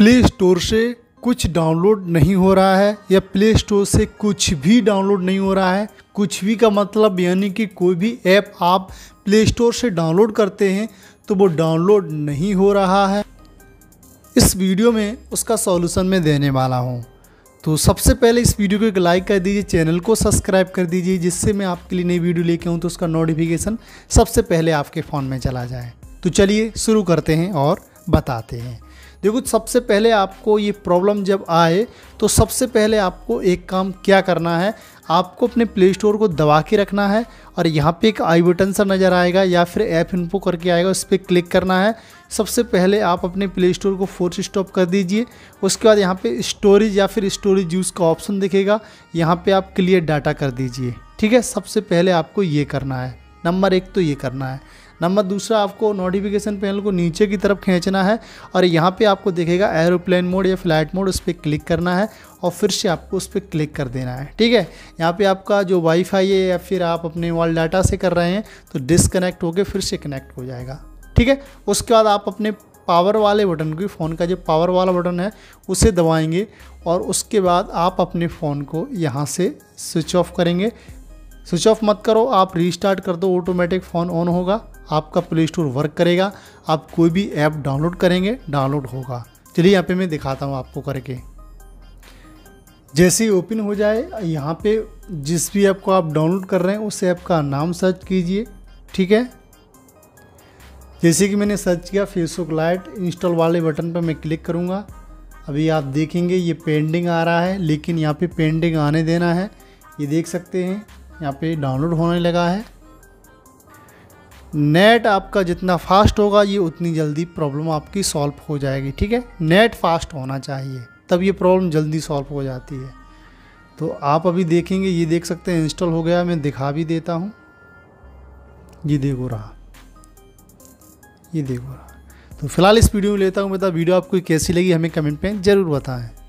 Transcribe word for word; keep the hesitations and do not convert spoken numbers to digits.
Play store से कुछ download नहीं हो रहा है या प्ले स्टोर से कुछ भी डाउनलोड नहीं हो रहा है। कुछ भी का मतलब यानी कि कोई भी ऐप आप प्ले स्टोर से डाउनलोड करते हैं तो वो डाउनलोड नहीं हो रहा है। इस वीडियो में उसका सॉल्यूशन मैं देने वाला हूं। तो सबसे पहले इस वीडियो को एक लाइक कर दीजिए, चैनल को सब्सक्राइब कर दीजिए, जिससे मैं आपके लिए नई वीडियो लेके आऊँ तो उसका नोटिफिकेशन सबसे पहले आपके फ़ोन में चला जाए। तो चलिए शुरू करते हैं और बताते हैं। देखो, सबसे पहले आपको ये प्रॉब्लम जब आए तो सबसे पहले आपको एक काम क्या करना है, आपको अपने प्ले स्टोर को दबा के रखना है और यहाँ पे एक आई बटन सा नज़र आएगा या फिर ऐप इन्फो करके आएगा, उस पर क्लिक करना है। सबसे पहले आप अपने प्ले स्टोर को फोर्स स्टॉप कर दीजिए। उसके बाद यहाँ पे स्टोरेज या फिर स्टोरेज यूज़ का ऑप्शन दिखेगा, यहाँ पे आप क्लियर डाटा कर दीजिए। ठीक है, सबसे पहले आपको ये करना है। नंबर एक तो ये करना है। नंबर दूसरा, आपको नोटिफिकेशन पैनल को नीचे की तरफ खींचना है और यहाँ पे आपको दिखेगा एरोप्लेन मोड या फ्लाइट मोड, उस पर क्लिक करना है और फिर से आपको उस पर क्लिक कर देना है। ठीक है, यहाँ पे आपका जो वाईफाई है या फिर आप अपने मोबाइल डाटा से कर रहे हैं तो डिसकनेक्ट होकर फिर से कनेक्ट हो जाएगा। ठीक है, उसके बाद आप अपने पावर वाले बटन को, फ़ोन का जो पावर वाला बटन है उसे दबाएंगे और उसके बाद आप अपने फ़ोन को यहाँ से स्विच ऑफ करेंगे। स्विच ऑफ मत करो, आप रीस्टार्ट कर दो, ऑटोमेटिक फ़ोन ऑन होगा, आपका प्ले स्टोर वर्क करेगा। आप कोई भी ऐप डाउनलोड करेंगे डाउनलोड होगा। चलिए यहाँ पे मैं दिखाता हूँ आपको करके। जैसे ही ओपन हो जाए, यहाँ पे जिस भी ऐप को आप डाउनलोड कर रहे हैं उस ऐप का नाम सर्च कीजिए। ठीक है, जैसे कि मैंने सर्च किया फेसबुक लाइट, इंस्टॉल वाले बटन पर मैं क्लिक करूँगा। अभी आप देखेंगे ये पेंडिंग आ रहा है, लेकिन यहाँ पे पेंडिंग आने देना है। ये देख सकते हैं यहाँ पे डाउनलोड होने लगा है। नेट आपका जितना फास्ट होगा ये उतनी जल्दी प्रॉब्लम आपकी सॉल्व हो जाएगी। ठीक है, नेट फास्ट होना चाहिए तब ये प्रॉब्लम जल्दी सॉल्व हो जाती है। तो आप अभी देखेंगे, ये देख सकते हैं इंस्टॉल हो गया। मैं दिखा भी देता हूँ, ये देखो रहा, ये देखो रहा। तो फिलहाल इस वीडियो में लेता हूँ बता। वीडियो आपको कैसी लगी हमें कमेंट में ज़रूर बताएं।